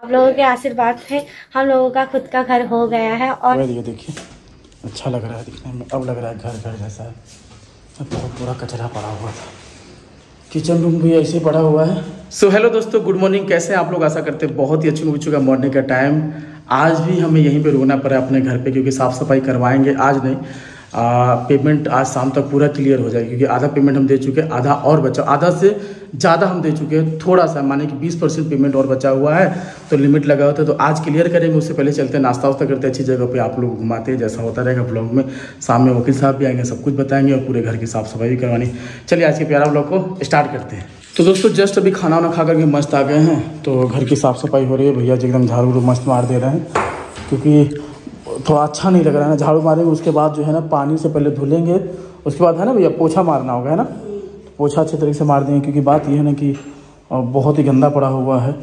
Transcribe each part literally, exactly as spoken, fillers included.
आप लोगों के आशीर्वाद से हम लोगों का खुद का घर हो गया है। और ये देखिए अच्छा लग रहा है दिखने में, अब लग रहा है घर घर जैसा है। बहुत पूरा कचरा पड़ा हुआ था, किचन रूम भी ऐसे पड़ा हुआ है। सो so, हेलो दोस्तों, गुड मॉर्निंग। कैसे हैं आप लोग? आशा करते हैं बहुत ही अच्छी हो चुका मॉर्निंग का टाइम। आज भी हमें यहीं पे रुकना पड़ा अपने घर पे, क्योंकि साफ़ सफाई करवाएंगे आज नहीं। आ, पेमेंट आज शाम तक पूरा क्लियर हो जाएगी, क्योंकि आधा पेमेंट हम दे चुके हैं, आधा और बचा, आधा से ज़्यादा हम दे चुके हैं। थोड़ा सा माने कि बीस परसेंट पेमेंट और बचा हुआ है, तो लिमिट लगा होता है। तो आज क्लियर करेंगे, उससे पहले चलते हैं नाश्ता वास्ता करते हैं अच्छी जगह पे, आप लोग घुमाते हैं, जैसा होता रहेगा ब्लॉग में। सामने में वकील साहब भी आएंगे, सब कुछ बताएंगे और पूरे घर की साफ़ सफाई भी करवानी। चलिए आज के प्यारा ब्लॉग को स्टार्ट करते हैं। तो दोस्तों जस्ट अभी खाना वाना खा करके मस्त आ गए हैं, तो घर की साफ़ सफाई हो रही है। भैया जी एकदम झाड़ू मस्त मार दे रहे हैं, क्योंकि थोड़ा अच्छा नहीं लग रहा है ना। झाड़ू मारेंगे उसके बाद जो है ना पानी से पहले धुलेंगे, उसके बाद है ना भैया पोछा मारना होगा, है ना। पोछा अच्छे तरीके से मार देंगे, क्योंकि बात ये है ना कि बहुत ही गंदा पड़ा हुआ है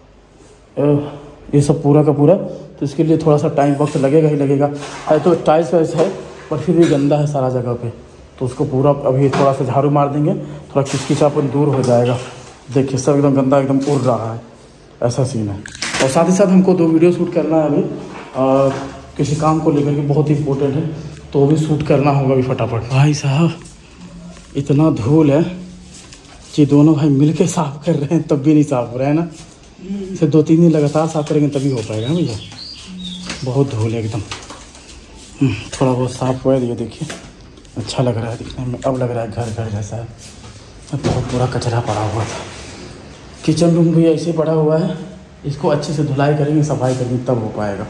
ये सब पूरा का पूरा। तो इसके लिए थोड़ा सा टाइम वक्त लगेगा ही लगेगा। है तो टाइल्स वाइल्स है, पर फिर भी गंदा है सारा जगह पे, तो उसको पूरा अभी थोड़ा सा झाड़ू मार देंगे, थोड़ा किचकिचापन दूर हो जाएगा। देखिए सब एकदम गंदा एकदम उड़ रहा है, ऐसा सीन है। और साथ ही साथ हमको दो वीडियो शूट करना है अभी, आ, किसी काम को लेकर के, बहुत ही इंपॉर्टेंट है, तो वो भी शूट करना होगा अभी फटाफट। भाई साहब इतना धूल है कि दोनों भाई मिल के साफ़ कर रहे हैं, तब भी नहीं साफ़ हो रहा है ना। इसे दो तीन दिन लगातार साफ़ करेंगे तभी हो पाएगा ना भैया। बहुत धूल है एकदम, थोड़ा बहुत साफ़ हुआ है। ये देखिए अच्छा लग रहा है दिखने में, अब लग रहा है घर घर जैसा है। बहुत पूरा कचरा पड़ा हुआ था, किचन रूम भी ऐसे पड़ा हुआ है। इसको अच्छे से धुलाई करेंगे, सफाई करेंगे, तब हो पाएगा।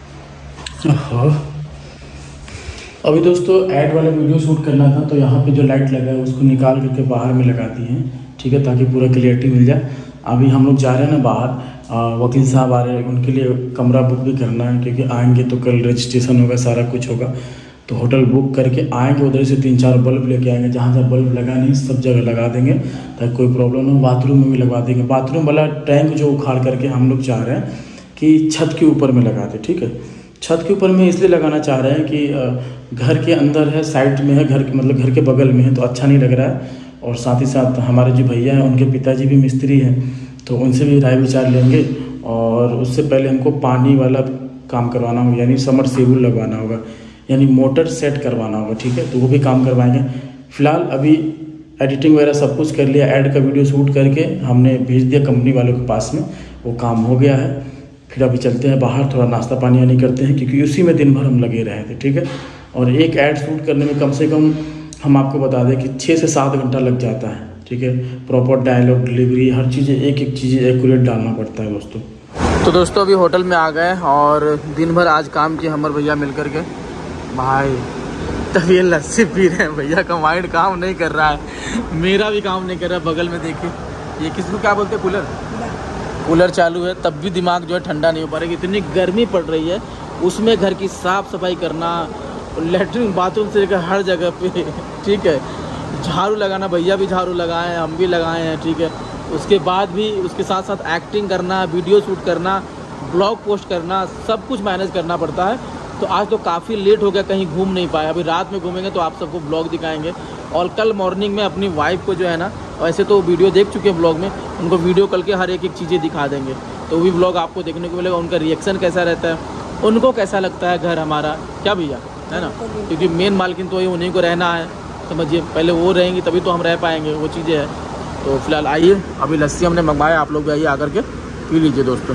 अभी दोस्तों ऐड वाला वीडियो शूट करना था, तो यहाँ पे जो लाइट लगा है उसको निकाल करके बाहर में लगा दी है, ठीक है, ताकि पूरा क्लियरिटी मिल जाए। अभी हम लोग जा रहे हैं ना बाहर, वकील साहब आ रहे हैं, उनके लिए कमरा बुक भी करना है, क्योंकि आएंगे तो कल रजिस्ट्रेशन होगा, सारा कुछ होगा। तो होटल बुक करके आएंगे, उधर से तीन चार बल्ब लेके आएंगे, जहाँ जहाँ बल्ब लगा नहीं सब जगह लगा देंगे, ताकि कोई प्रॉब्लम ना हो। बाथरूम में भी लगवा देंगे। बाथरूम वाला टैंक जो उखाड़ करके हम लोग चाह रहे हैं कि छत के ऊपर में लगा दें, ठीक है। छत के ऊपर में इसलिए लगाना चाह रहे हैं कि घर के अंदर है, साइड में है, घर के मतलब घर के बगल में है, तो अच्छा नहीं लग रहा है। और साथ ही साथ हमारे जो भैया हैं उनके पिताजी भी मिस्त्री हैं, तो उनसे भी राय विचार लेंगे। और उससे पहले हमको पानी वाला काम करवाना होगा, यानी समरसेबुल लगवाना होगा, यानी मोटर सेट करवाना होगा, ठीक है। तो वो भी काम करवाएंगे। फ़िलहाल अभी एडिटिंग वगैरह सब कुछ कर लिया, ऐड का वीडियो शूट करके हमने भेज दिया कंपनी वालों के पास में, वो काम हो गया है। फिर अभी चलते हैं बाहर, थोड़ा नाश्ता पानी यानी करते हैं, क्योंकि उसी में दिन भर हम लगे रहे थे, ठीक है। और एक ऐड शूट करने में कम से कम हम आपको बता दें कि छः से सात घंटा लग जाता है, ठीक है। प्रॉपर डायलॉग, डिलीवरी, हर चीज़ें एक एक चीज़ एक्यूरेट डालना पड़ता है दोस्तों। तो दोस्तों अभी होटल में आ गए और दिन भर आज काम किए हमारे भैया मिल कर के। भाई तब ये लस्सी पी रहे हैं, भैया का माइंड काम नहीं कर रहा है, मेरा भी काम नहीं कर रहा है। बगल में देखिए ये किसको क्या बोलते हैं, कूलर कूलर चालू है, तब भी दिमाग जो है ठंडा नहीं हो पा रहा है। इतनी गर्मी पड़ रही है, उसमें घर की साफ़ सफाई करना, लेटरिन बाथरूम से लेकर हर जगह पे, ठीक है। झाड़ू लगाना, भैया भी झाड़ू लगाए हैं, हम भी लगाए हैं, ठीक है। उसके बाद भी उसके साथ साथ एक्टिंग करना, वीडियो शूट करना, ब्लॉग पोस्ट करना, सब कुछ मैनेज करना पड़ता है। तो आज तो काफ़ी लेट हो गया, कहीं घूम नहीं पाया। अभी रात में घूमेंगे तो आप सबको ब्लॉग दिखाएंगे। और कल मॉर्निंग में अपनी वाइफ को जो है ना, वैसे तो वीडियो देख चुके हैं ब्लॉग में, उनको वीडियो कल के हर एक एक चीज़ें दिखा देंगे, तो वो भी ब्लॉग आपको देखने को मिलेगा। उनका रिएक्शन कैसा रहता है, उनको कैसा लगता है घर हमारा, क्या भैया, है ना। क्योंकि मेन मालकिन तो वही, उन्हीं को रहना है, समझिए। पहले वो रहेंगी तभी तो हम रह पाएंगे, वो चीज़ें हैं। तो फिलहाल आइए, अभी लस्सी हमने मंगवाया, आप लोग भी आइए आकर के पी लीजिए दोस्तों।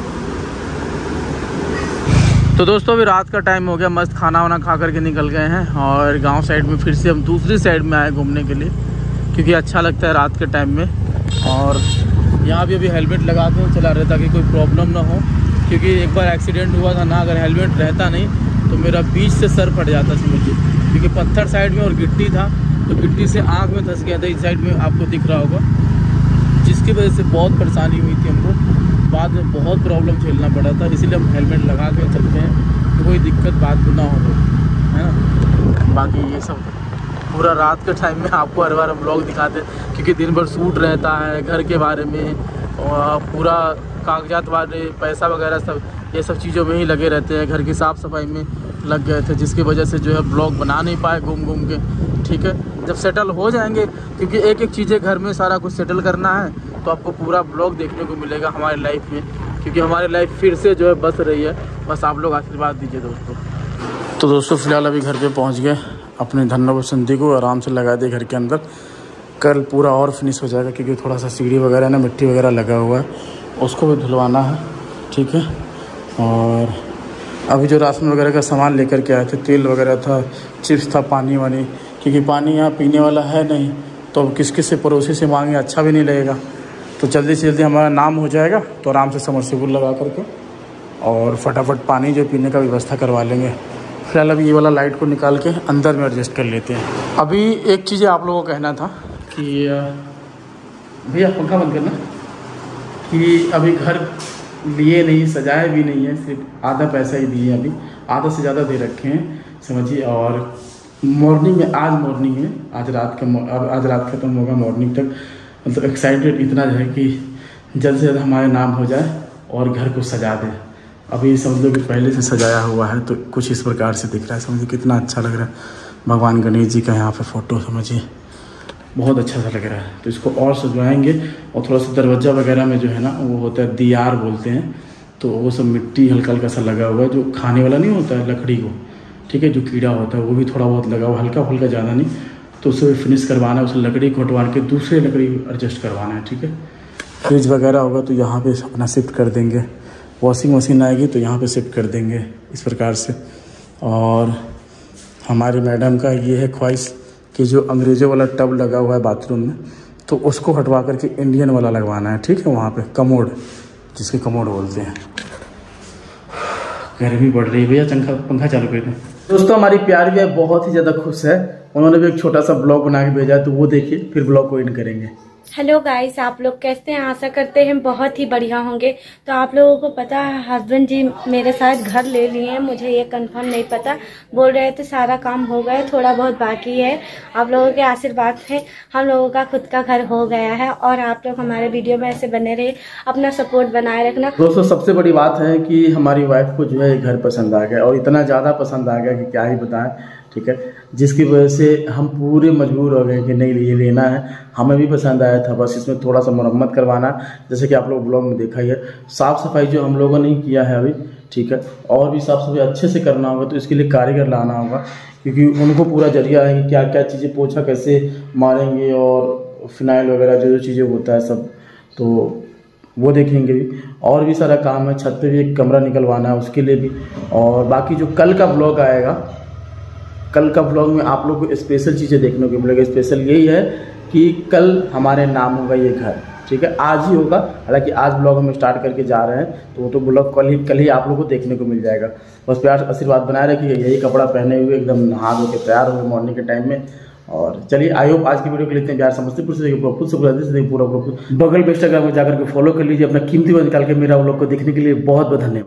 तो दोस्तों अभी रात का टाइम हो गया, मस्त खाना वाना खा करके निकल गए हैं, और गांव साइड में फिर से हम दूसरी साइड में आए घूमने के लिए, क्योंकि अच्छा लगता है रात के टाइम में। और यहाँ भी अभी हेलमेट लगा के चला रहे ताकि कोई प्रॉब्लम ना हो, क्योंकि एक बार एक्सीडेंट हुआ था ना, अगर हेलमेट रहता नहीं तो मेरा बीच से सर फट जाता समझिए, क्योंकि पत्थर साइड में और गिट्टी था, तो गिट्टी से आँख में धंस गया था। इस साइड में आपको दिख रहा होगा, जिसकी वजह से बहुत परेशानी हुई थी हमको, बाद में बहुत प्रॉब्लम झेलना पड़ा था। इसीलिए हम हेलमेट लगा के चलते हैं कि कोई दिक्कत बात ना हो, है ना। बाकी ये सब पूरा रात के टाइम में आपको हर बार हम ब्लॉग दिखाते हैं, क्योंकि दिन भर शूट रहता है घर के बारे में, और पूरा कागजात वाले पैसा वगैरह सब ये सब चीज़ों में ही लगे रहते हैं। घर की साफ़ सफाई में लग गए थे, जिसकी वजह से जो है ब्लॉग बना नहीं पाए घूम घूम के, ठीक है। जब सेटल हो जाएंगे, क्योंकि एक एक चीज़ें घर में सारा कुछ सेटल करना है, तो आपको पूरा ब्लॉग देखने को मिलेगा हमारे लाइफ में क्योंकि हमारी लाइफ फिर से जो है बस रही है। बस आप लोग आशीर्वाद दीजिए दोस्तों। तो दोस्तों फिलहाल अभी घर पे पहुंच गए, अपने धन्ना बसंती को आराम से लगा दिए घर के अंदर। कल पूरा और फिनिश हो जाएगा क्योंकि थोड़ा सा सीढ़ी वगैरह ना मिट्टी वगैरह लगा हुआ है, उसको भी धुलवाना है। ठीक है, और अभी जो राशन वगैरह का सामान लेकर के आए थे, तेल वगैरह था, चिप्स था, पानी वानी, क्योंकि पानी यहाँ पीने वाला है नहीं, तो अब किस किस से पड़ोसी से मांगे, अच्छा भी नहीं लगेगा। तो जल्दी से जल्दी हमारा नाम हो जाएगा तो आराम से समरसेबुल लगा करके और फटाफट पानी जो पीने का व्यवस्था करवा लेंगे। फिलहाल अभी ये वाला लाइट को निकाल के अंदर में एडजस्ट कर लेते हैं। अभी एक चीज़ आप लोगों को कहना था कि भैया पंखा बंद करना, कि अभी घर लिए नहीं, सजाए भी नहीं है, सिर्फ आधा पैसा ही दिए, अभी आधा से ज़्यादा दे रखे हैं समझिए। और मॉर्निंग में, आज मॉर्निंग है, आज रात का, आज रात खत्म होगा, मॉर्निंग तक मतलब एक्साइटेड इतना है कि जल्द से जल्द हमारे नाम हो जाए और घर को सजा दे। अभी समझ लो कि पहले से सजाया हुआ है तो कुछ इस प्रकार से दिख रहा है, समझिए कितना अच्छा लग रहा है। भगवान गणेश जी का यहाँ पे फ़ोटो, समझिए बहुत अच्छा सा लग रहा है। तो इसको और सजवाएंगे और थोड़ा सा दरवाज़ा वगैरह में जो है ना वो होता है दियार बोलते हैं, तो वो सब मिट्टी हल्का हल्का सा लगा हुआ है, जो खाने वाला नहीं होता है लकड़ी को, ठीक है, जो कीड़ा होता है वो भी थोड़ा बहुत लगा हुआ, हल्का फुल्का, ज़्यादा नहीं। तो उसे फिनिश करवाना है, उसे लकड़ी को हटवा के दूसरे लकड़ी एडजस्ट करवाना है। ठीक है, फ्रिज वगैरह होगा तो यहाँ पे अपना शिफ्ट कर देंगे, वॉशिंग मशीन आएगी तो यहाँ पे शिफ्ट कर देंगे इस प्रकार से। और हमारी मैडम का ये है ख्वाहिश कि जो अंग्रेज़ों वाला टब लगा हुआ है बाथरूम में, तो उसको हटवा करके इंडियन वाला लगवाना है। ठीक है, वहाँ पे कमोड, जिसके कमोड बोलते हैं। गर्मी बढ़ रही है भैया, पंखा पंखा चालू कर दें। दोस्तों हमारी प्यारी भी बहुत ही ज़्यादा खुश है, उन्होंने भी एक छोटा सा ब्लॉग बना के भेजा है, तो वो देखिए फिर ब्लॉग को एंड करेंगे। हेलो गाइस, आप लोग कैसे हैं? आशा करते हैं बहुत ही बढ़िया होंगे। तो आप लोगों को पता है हस्बैंड जी मेरे साथ घर ले लिए हैं, मुझे ये कंफर्म नहीं पता, बोल रहे थे सारा काम हो गया, थोड़ा बहुत बाकी है। आप लोगों के आशीर्वाद से हम लोगों का खुद का घर हो गया है और आप लोग हमारे वीडियो में ऐसे बने रहे, अपना सपोर्ट बनाए रखना। दोस्तों सबसे बड़ी बात है कि हमारी वाइफ को जो है घर पसंद आ गया, और इतना ज़्यादा पसंद आ गया कि क्या ही बताएं। ठीक है, जिसकी वजह से हम पूरे मजबूर हो गए कि नहीं ये लेना है। हमें भी पसंद आया था, बस इसमें थोड़ा सा मरम्मत करवाना, जैसे कि आप लोग ब्लॉग में देखा ही है। साफ़ सफाई जो हम लोगों ने किया है अभी, ठीक है, और भी साफ़ सफाई अच्छे से करना होगा, तो इसके लिए कारीगर लाना होगा, क्योंकि उनको पूरा जरिया है कि क्या क्या चीज़ें, पोछा कैसे मारेंगे और फिनाइल वगैरह जो जो चीज़ें होता है सब, तो वो देखेंगे भी। और भी सारा काम है, छत पे भी एक कमरा निकलवाना है, उसके लिए भी। और बाकी जो कल का ब्लॉग आएगा, कल का ब्लॉग में आप लोग को स्पेशल चीज़ें देखने को मिलेगा। स्पेशल यही है कि कल हमारे नाम होगा ये घर, ठीक है, आज ही होगा। हालांकि आज ब्लॉग हम स्टार्ट करके जा रहे हैं, तो वो तो ब्लॉग कल ही कल ही आप लोगों को देखने को मिल जाएगा। बस प्यार आशीर्वाद बनाए रखिए, यही कपड़ा पहने हुए एकदम नहा धो के तैयार हुए मॉर्निंग के टाइम में। और चलिए, आई होप आज की वीडियो के लिए इतने प्यार। समस्तीपुर से देखिए, पूरा से पूरा पूरा बगल में इंस्टाग्राम में जाकर के फॉलो कर लीजिए। अपना कीमती वक्त निकाल के मेरा ब्लॉग को देखने के लिए बहुत बहुत धन्यवाद।